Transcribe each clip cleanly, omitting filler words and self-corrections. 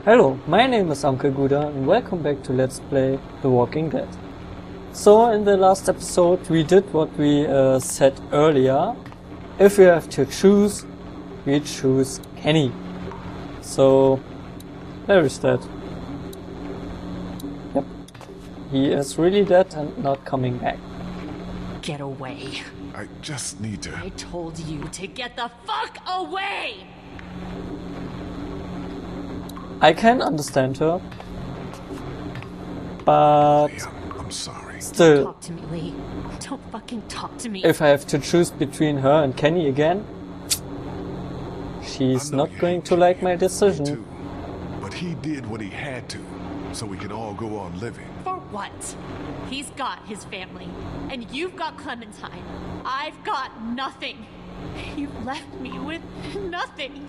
Hello, my name is Uncle Ghuda and welcome back to Let's Play The Walking Dead. So in the last episode we did what we said earlier. If we have to choose, we choose Kenny. So there is that. Yep. He is really dead and not coming back. Get away. I just need to... I told you to get the fuck away! I can understand her, but Lee, I'm sorry. still, Talk to me, Lee. Don't fucking talk to me. if I have to choose between her and Kenny again, she's I know not you going hate to like Kenny, my decision. too, but he did what he had to, so we can all go on living. For what? He's got his family, and you've got Clementine. I've got nothing. You left me with nothing.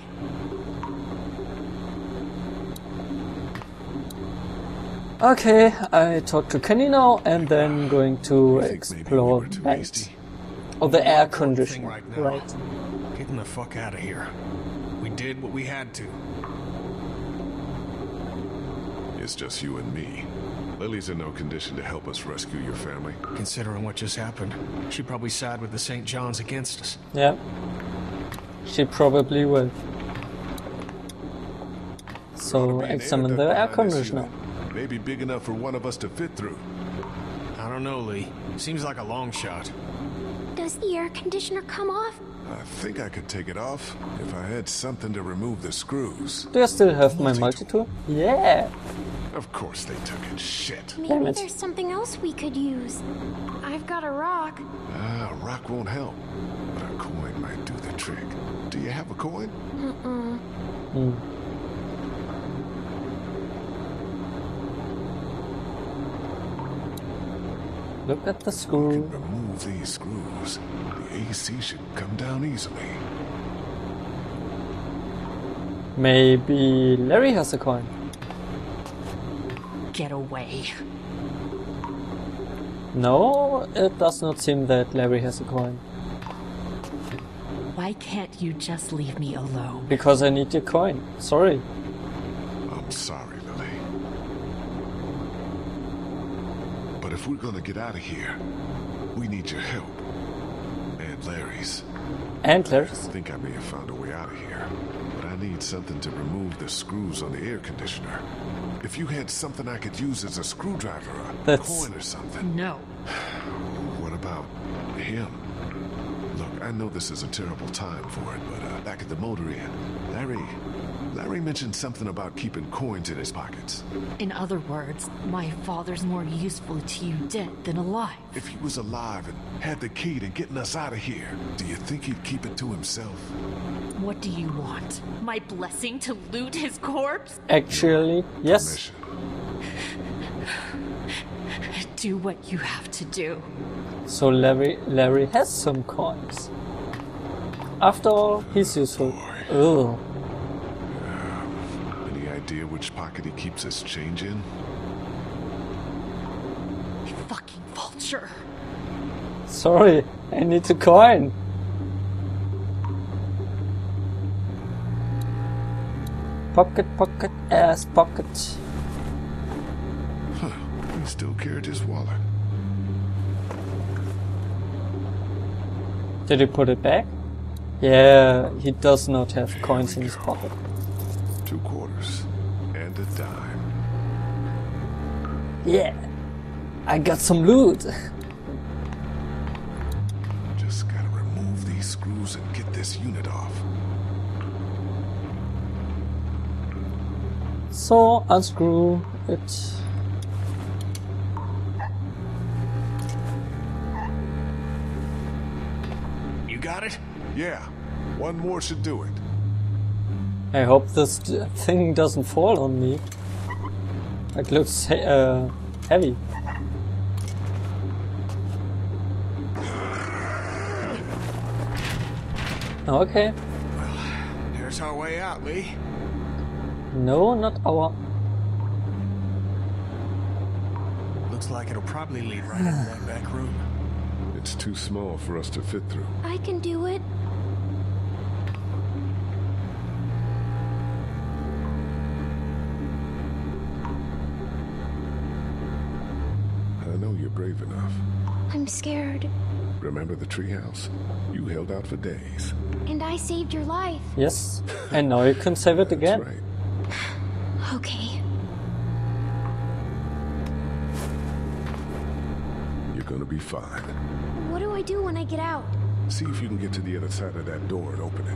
Okay, I talk to Kenny now and then going to I think maybe we explore were too vent. hasty. Or the air Thing conditioner, right now. right. Getting the fuck out of here. We did what we had to. It's just you and me. Lily's in no condition to help us rescue your family. Considering what just happened, she'd probably side with the St. John's against us. Yeah, she probably will. So Be an examine air the duct air behind this conditioner. unit. Maybe big enough for one of us to fit through. I don't know, Lee. Seems like a long shot. Does the air conditioner come off? I think I could take it off if I had something to remove the screws. Do I still have my multi-tool? Yeah! Of course they took it. Shit. Damn Maybe it. there's something else we could use. I've got a rock. Ah, a rock won't help, but a coin might do the trick. Do you have a coin? Look at the We screw. can remove these screws. The AC should come down easily. Maybe Larry has a coin. Get away. No, it does not seem that Larry has a coin. Why can't you just leave me alone? Because I need your coin. Sorry. I'm sorry, Lily. But if we're gonna get out of here, we need your help. And Larry's. I Antlers. think I may have found a way out of here. But I need something to remove the screws on the air conditioner. If you had something I could use as a screwdriver, a That's- coin or something. No. What about him? Look, I know this is a terrible time for it, but back at the motor inn, Larry mentioned something about keeping coins in his pockets. In other words, my father's more useful to you dead than alive. If he was alive and had the key to getting us out of here, do you think he'd keep it to himself? What do you want? My blessing to loot his corpse? Actually, yes. Permission. Do what you have to do. So Larry has some coins. After all, he's useful. Ugh. Any idea which pocket he keeps his change in? You fucking vulture. Sorry, I need a coin. Pocket, ass pocket. Huh, he still carried his wallet. Did he put it back? Yeah, he does not have coins in his pocket. 2 quarters. And a dime. Yeah, I got some loot. Just gotta remove these screws and get this unit off. So, unscrew it. You got it? Yeah, one more should do it. I hope this thing doesn't fall on me. It looks heavy. Okay. There's our way out, Lee. No, not our... Looks like it'll probably lead right into that back room. It's too small for us to fit through. I can do it. brave enough. I'm scared. Remember the treehouse? You held out for days. And I saved your life. Yes. And now you can save it again. That's right. Okay. You're gonna be fine. What do I do when I get out? See if you can get to the other side of that door and open it.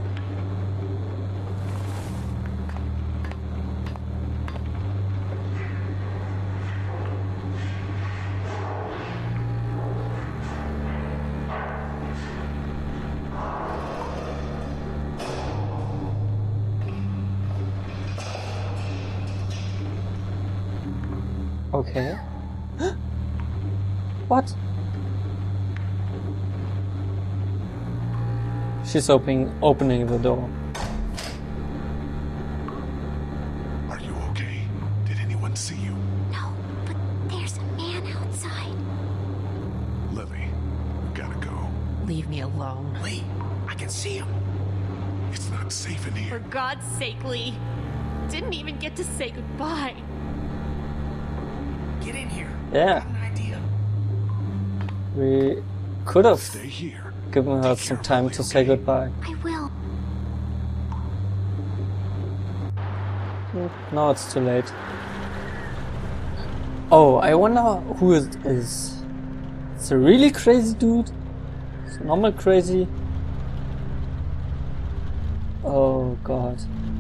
Okay. What? She's opening the door. Are you okay? Did anyone see you? No, but there's a man outside. Lily, we gotta go. Leave me alone. Lee, I can see him. It's not safe in For here. God's sake, Lee. Didn't even get to say goodbye. Get in here. Yeah. Got an idea. We could have Stay here. given her some time to say goodbye. I will. Now it's too late. Oh, I wonder who it is. It's a really crazy dude? It's normal crazy? Oh god.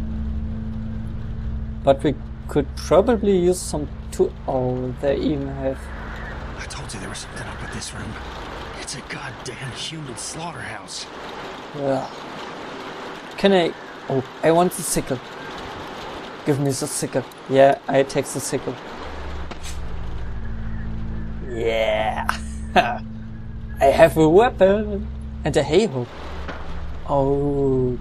But we could probably use some to... Oh, they even have... I told you there was something up with this room. It's a goddamn human slaughterhouse. Yeah. Can I... Oh, I want the sickle. Give me the sickle. Yeah, I take the sickle. Yeah. I have a weapon. And a hay-hook. Oh.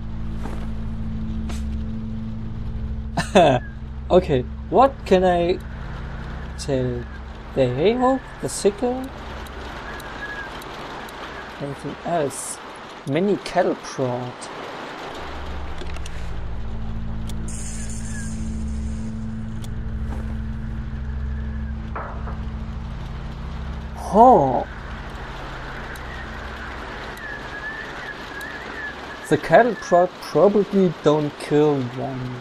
Okay, what can I take? The hay-hook? The sickle? Anything else? Mini cattle prod. Oh. The cattle prod probably don't kill them.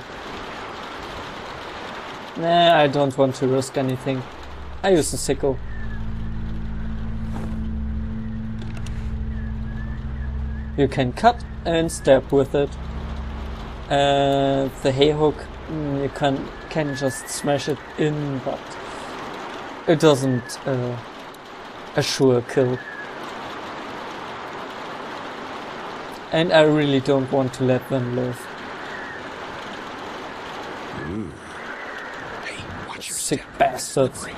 Nah, I don't want to risk anything. I use the sickle. You can cut and stab with it. The hay hook, you can just smash it in, but it doesn't assure a kill. And I really don't want to let them live. Hey, watch your Sick step. bastards. Slippery.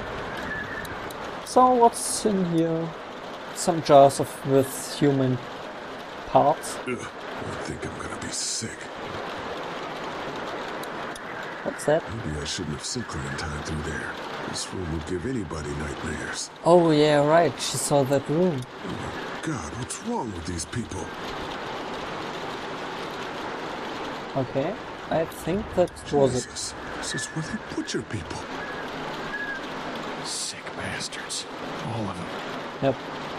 So what's in here? Some jars with human parts. Ugh, I think I'm gonna be sick. What's that? Maybe I shouldn't have sent Clementine through there. This room will give anybody nightmares. Oh yeah, right. She saw that room. Oh my God, what's wrong with these people? Okay, I think that was it. Jesus, this is where they butcher people. Sick bastards. All of them. Yep.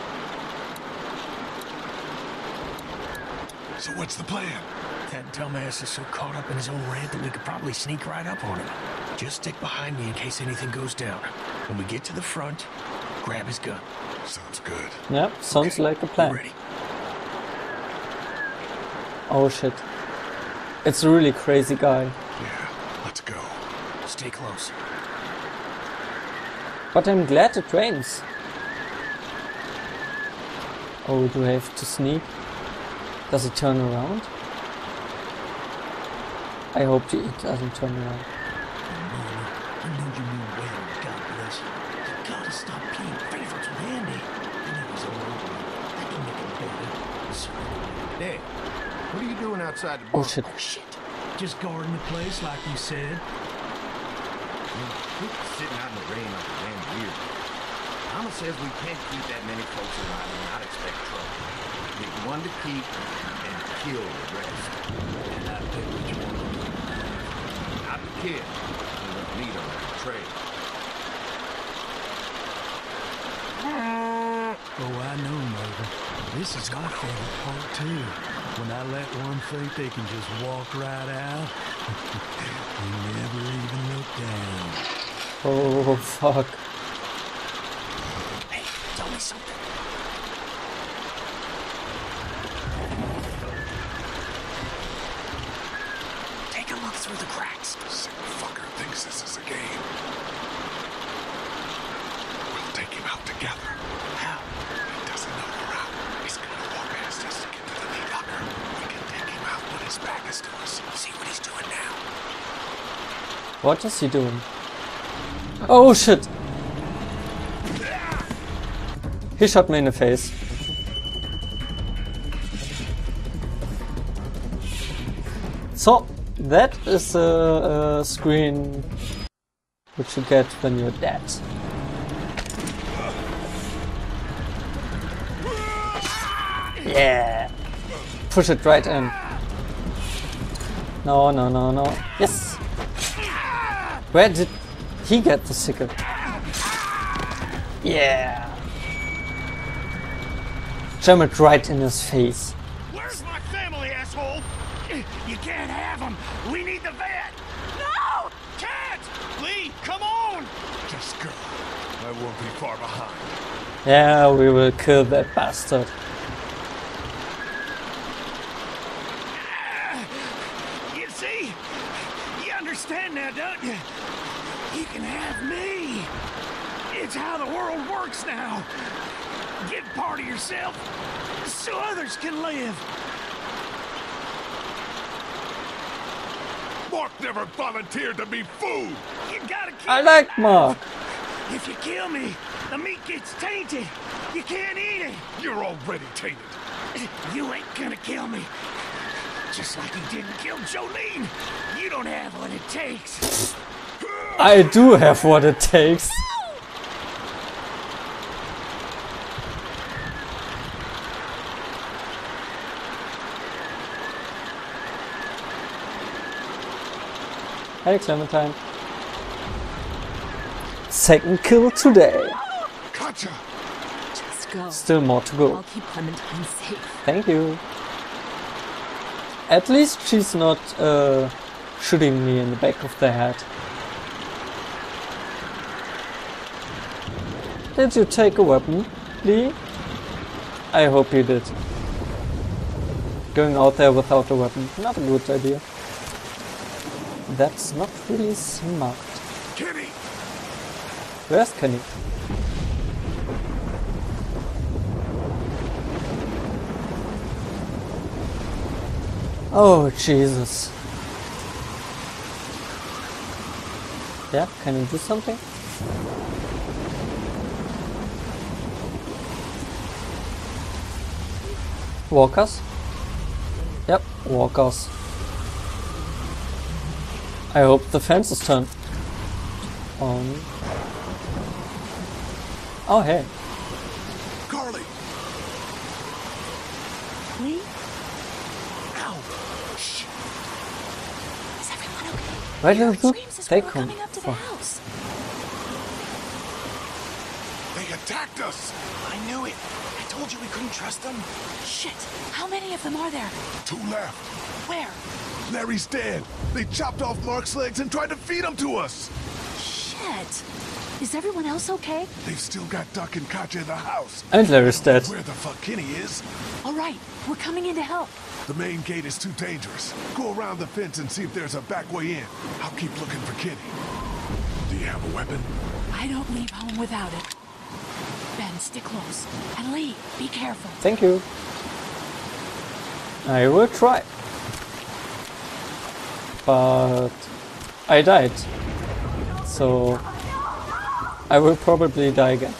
So what's the plan? That dumbass is so caught up in his own rant that we could probably sneak right up on him. Just stick behind me in case anything goes down. When we get to the front, grab his gun. Sounds good. Yep, sounds Okay, like a you plan. ready? Oh shit. It's a really crazy guy. Yeah, let's go. Stay close. But I'm glad it rains. Oh, do I have to sneak? Does it turn around? I hope it doesn't turn around. I know you mean well, God bless you. You gotta stop playing favorites with Andy. I know he's all over you. That can make it better. So, Hey, what are you doing outside the Oh bar? shit. oh shit. Just guarding the place like you said. Quit sitting out in the rain like a damn weird. Mama says we can't keep that many folks around and not expect trouble. Pick one to keep and kill the rest. And I pick what you want to do. Not the kid. We won't need him on the trail. This is my favorite part too. When I let one think they can just walk right out and never even look down. Oh, fuck. Hey, tell me something. Take a look through the cracks. Sick fucker thinks this is a game. We'll take him out together. How? He doesn't know we're out. He's gonna walk past us to get to the lead locker. We can take him out when his back is to us. See what he's doing now. What is he doing? Oh shit! He shot me in the face. So, that is a screen which you get when you're dead. Yeah! Push it right in. No, no, no, no. Yes! Where did he get the sickle? Yeah! Jam it right in his face. Where's my family, asshole? You can't have them. We need the vet. No! Can't! Lee, come on! Just go. I won't be far behind. Yeah, we will kill that bastard. You see? You understand now, don't you? You can have me. It's how the world works now. Give part of yourself so others can live. Mark never volunteered to be food! You gotta keep I like Mark. If you kill me, the meat gets tainted. You can't eat it. You're already tainted. You ain't gonna kill me. Just like you didn't kill Jolene. You don't have what it takes. I do have what it takes. Hey Clementine. Second kill today. Gotcha! Just go. Still more to go. I'll keep Clementine safe. Thank you. At least she's not shooting me in the back of the head. Did you take a weapon, Lee? I hope you did. Going out there without a weapon, not a good idea. That's not really smart. Kenny! Where's Kenny? Oh, Jesus. Yeah, can you do something? Walkers? Yep, walkers. I hope the fence is turned on. Oh, hey. Carly! Lee? Ow! Shh! Is everyone okay? Where We did heard the screams as they we were come coming up to the from? house. They attacked us! I knew it. I told you we couldn't trust them. Shit! How many of them are there? 2 left. Where? Larry's dead. They chopped off Mark's legs and tried to feed him to us. Shit! Is everyone else okay? They've still got Duck and Katja in the house. And Larry's dead. Where the fuck Kenny is? All right, we're coming in to help. The main gate is too dangerous. Go around the fence and see if there's a back way in. I'll keep looking for Kenny. Do you have a weapon? I don't leave home without it. Ben, stick close. And Lee, be careful. Thank you. I will try. But I died. So I will probably die again.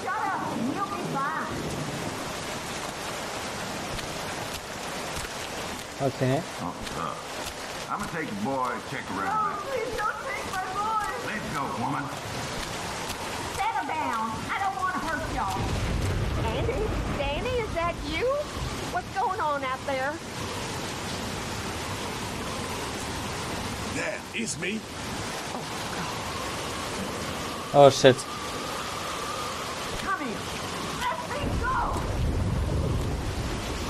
Okay. I'm gonna take the boy and check around. Please don't take my boy. Let's go, woman. Settle down. I don't want to hurt y'all. Andy? Danny, is that you? What's going on out there? Dad, it's me. Oh shit. Come here. Let me go.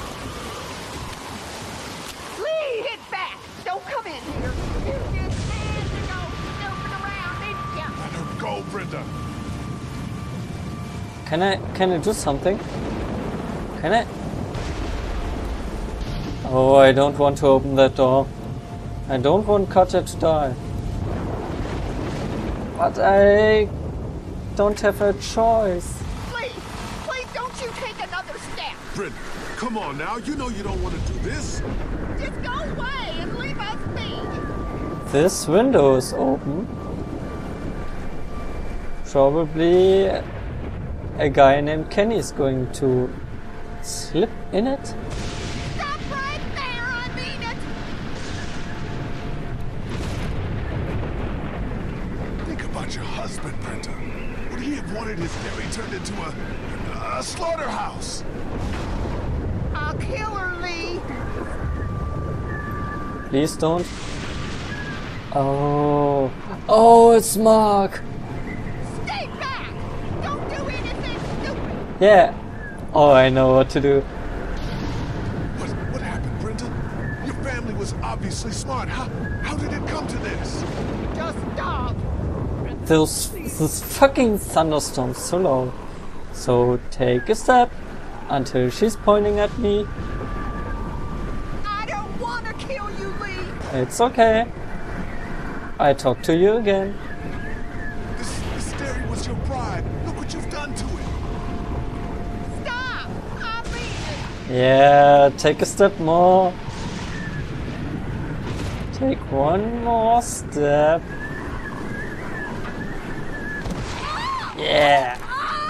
Brenda. Can I do something? Can I? Oh, I don't want to open that door. I don't want Katja to die. But I don't have a choice. Please, please don't you take another step. Brenda, come on now. You know you don't want to do this. Just go away and leave us be. This window is open. Probably a guy named Kenny is going to slip in it. Stop right there, I mean it. Think about your husband, Brenda. Would he have wanted his dairy turned into a slaughterhouse? I'll kill her, Lee. Please don't. Oh. Oh, it's Mark. Stay back. Don't do anything stupid. Yeah. Oh, I know what to do. What happened, Brenda? Your family was obviously smart. How did it come to this? Just stop. Those fucking thunderstorms so loud. So take a step until she's pointing at me. I don't want to kill you, Lee. It's okay. I talk to you again. This dairy was your pride. Look what you've done to it. Stop. I mean it. Yeah, take a step more. Take one more step. Yeah.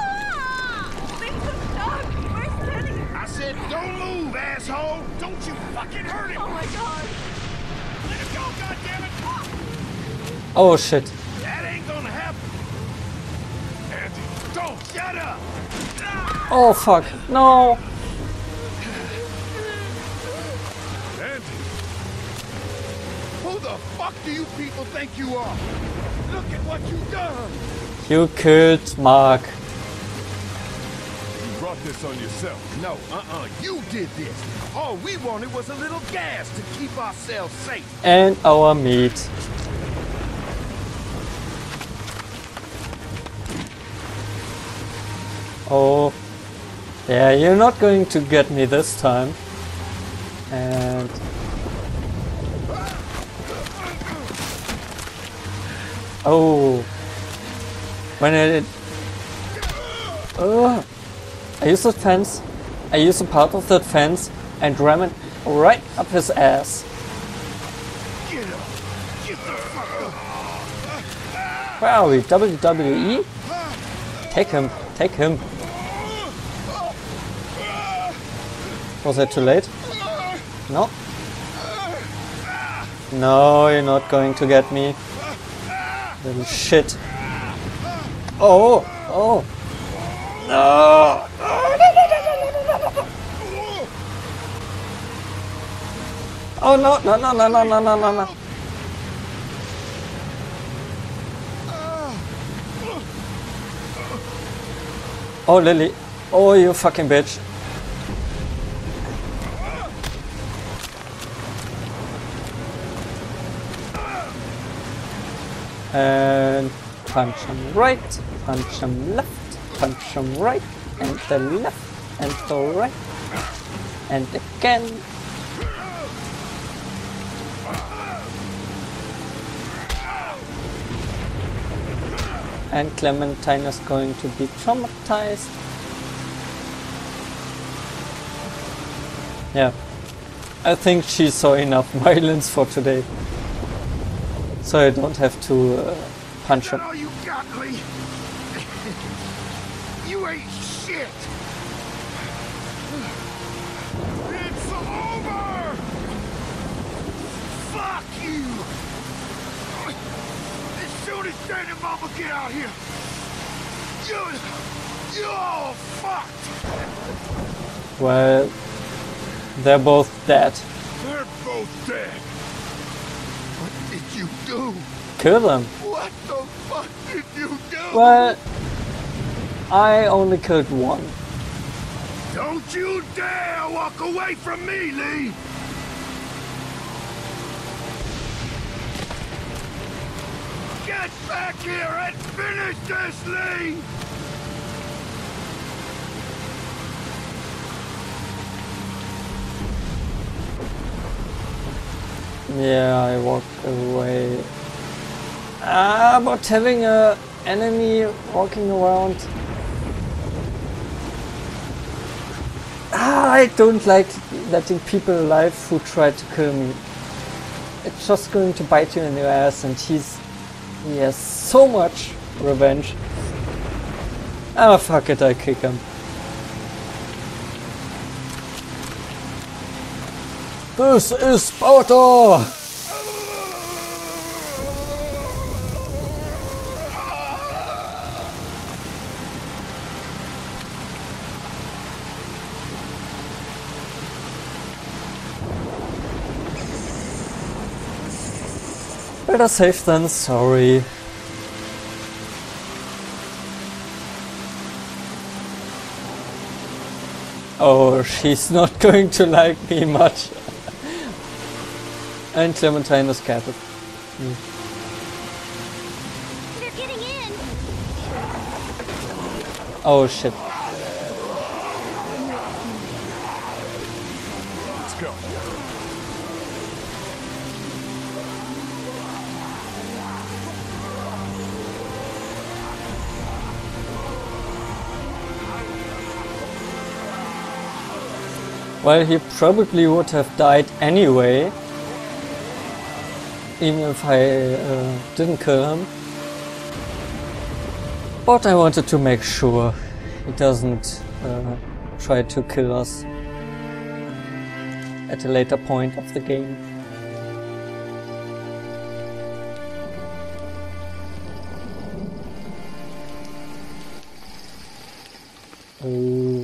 I said, don't move, asshole! Don't you fucking hurt him! Oh my god. Let him go, goddammit! Oh shit. That ain't gonna happen! Andy, don't! Shut up! Oh fuck. No. Andy! Who the fuck do you people think you are? Look at what you've done! You killed Mark. You brought this on yourself. No, you did this. All we wanted was a little gas to keep ourselves safe. And our meat. Oh. Yeah, you're not going to get me this time. And... Oh. When I use the fence, I use a part of that fence and ram it right up his ass. Get up! Get the fuck up! Where are we? WWE? Take him. Take him. Was that too late? No? No, you're not going to get me. Little shit. Oh! Oh! No! Oh no, no, no, no, no, no, no, no, no. Oh, Lily. Oh, you fucking bitch. And punch him right, punch him left, punch him right, and the left, and the right, and again. And Clementine is going to be traumatized. Yeah, I think she saw enough violence for today. So I don't have to punch him. All you got, Lee. You ain't shit. It's over. Fuck you. As soon as Dad and Mama get out here, you're all fucked. Well, they're both dead. They're both dead. What did you do? Kill them. What the fuck did you do? Well, I only killed one. Don't you dare walk away from me, Lee! Get Get back here and finish this, Lee! Yeah, I walk away. But having a enemy walking around. I don't like letting people alive who try to kill me. It's just going to bite you in your ass, and he has so much revenge. Ah, fuck it, I kick him. This is Sparta! Better safe than sorry. Oh, she's not going to like me much. And Clementine is scattered. They're getting in. Oh shit. Let's go. Well, he probably would have died anyway. Even if I didn't kill him. But I wanted to make sure he doesn't try to kill us at a later point of the game. Oh.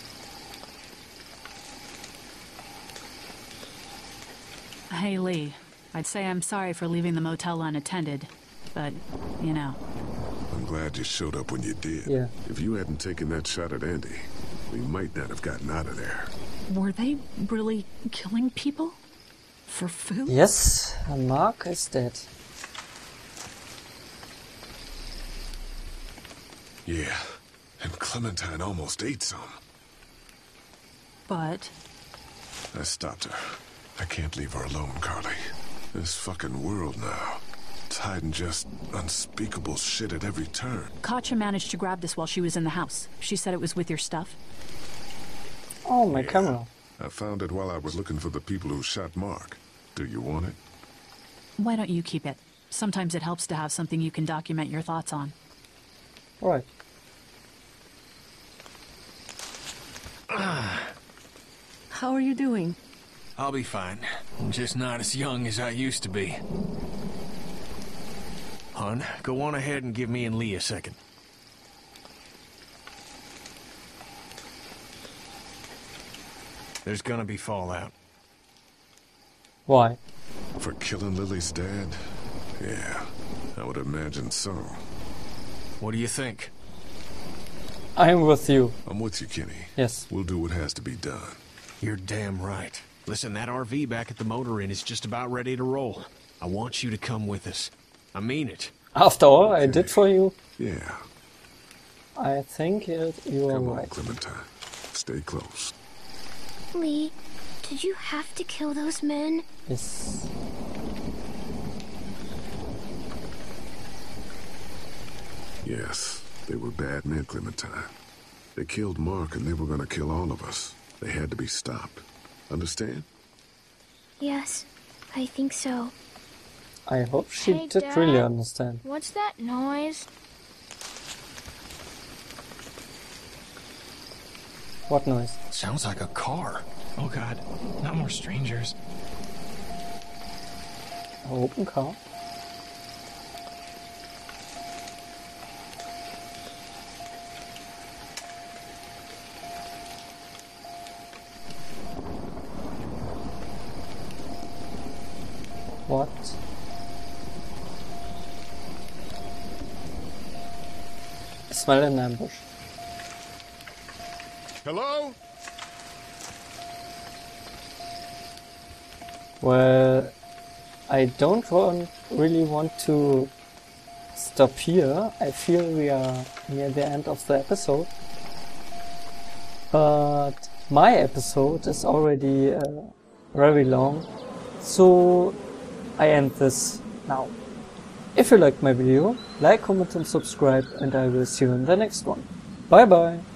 Hey, Lee. I'd say I'm sorry for leaving the motel unattended, but, you know. I'm glad you showed up when you did. Yeah. If you hadn't taken that shot at Andy, we might not have gotten out of there. Were they really killing people? For food? Yes, Mark is dead. Yeah, and Clementine almost ate some. But I stopped her. I can't leave her alone, Carly. This fucking world now. It's hiding just unspeakable shit at every turn. Katja managed to grab this while she was in the house. She said it was with your stuff. Oh, my camera. I found it while I was looking for the people who shot Mark. Do you want it? Why don't you keep it? Sometimes it helps to have something you can document your thoughts on. Right. How are you doing? I'll be fine. I'm just not as young as I used to be. Hun, go on ahead and give me and Lee a second. There's gonna be fallout. Why? For killing Lily's dad? Yeah, I would imagine so. What do you think? I'm with you. I'm with you, Kenny. Yes. We'll do what has to be done. You're damn right. Listen, that RV back at the motor inn is just about ready to roll. I want you to come with us. I mean it. After all I did for you, Yeah. I think you are Come on, right. Clementine. Stay close. Lee, did you have to kill those men? Yes. Yes, they were bad men, Clementine. They killed Mark and they were gonna kill all of us. They had to be stopped. Understand? Yes, I think so. I hope she Hey, did Dad. really understand. What's that noise? What noise? Sounds like a car. Oh god, not more strangers. An open car? What? I smell an ambush. Hello? Well, I don't really want to stop here. I feel we are near the end of the episode. But my episode is already very long, so I end this now. If you liked my video, like, comment and subscribe, and I will see you in the next one. Bye bye!